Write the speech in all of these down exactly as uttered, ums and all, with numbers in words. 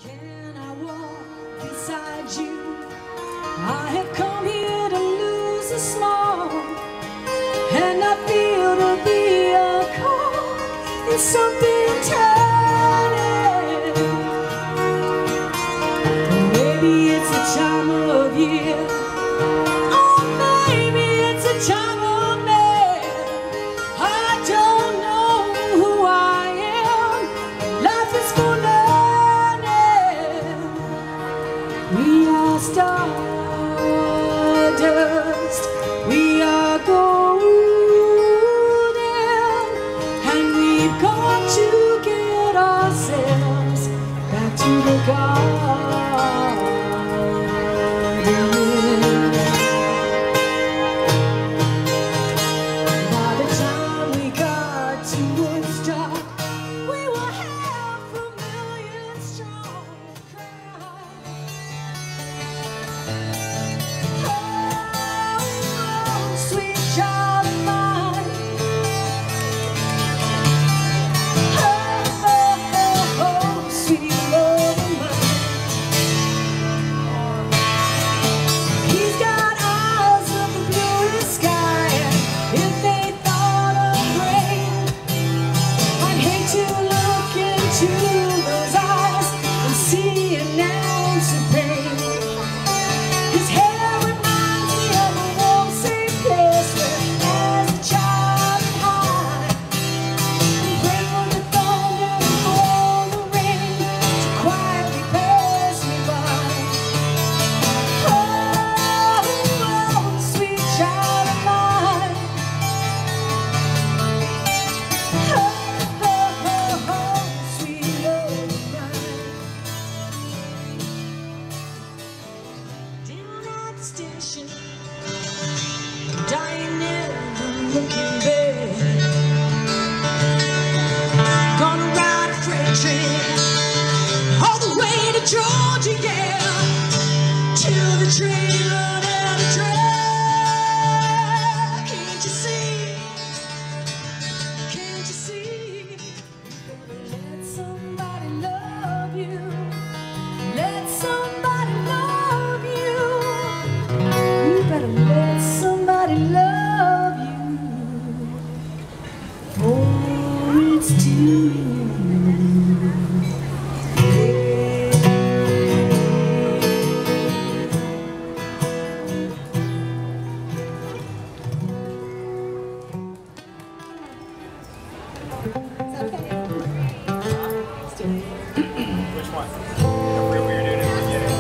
Can I walk beside you? I have come here to lose a small, and I feel to be a call in something turning. Maybe it's a time of year, or maybe it's a time of man. I don't know who I am. Life is for learning. We are stardust, we are golden, and we've got to get ourselves back to the garden. By the time we got to Woodstock, we were half a million strong. Station, dying never looking back. Gonna ride a freight train all the way to Georgia, yeah, till the train run out of track. Can't you see? Can't you see? Let somebody love you. Let somebody love you. You better let somebody love you, for it's too Which one? The real weird dude in the beginning.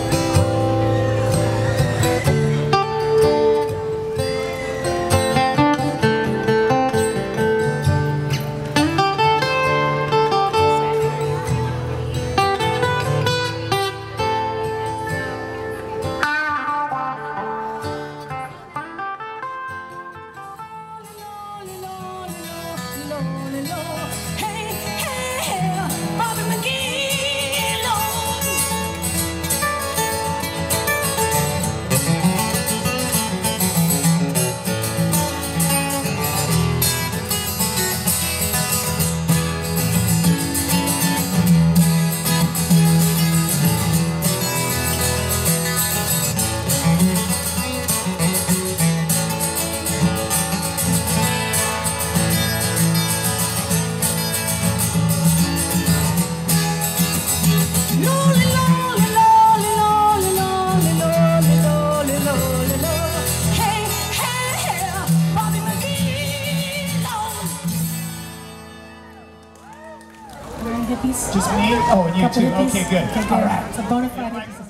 Hippies. Just me? Oh, and you too. Okay, good. Okay, good. All right. It's a bona fide episode.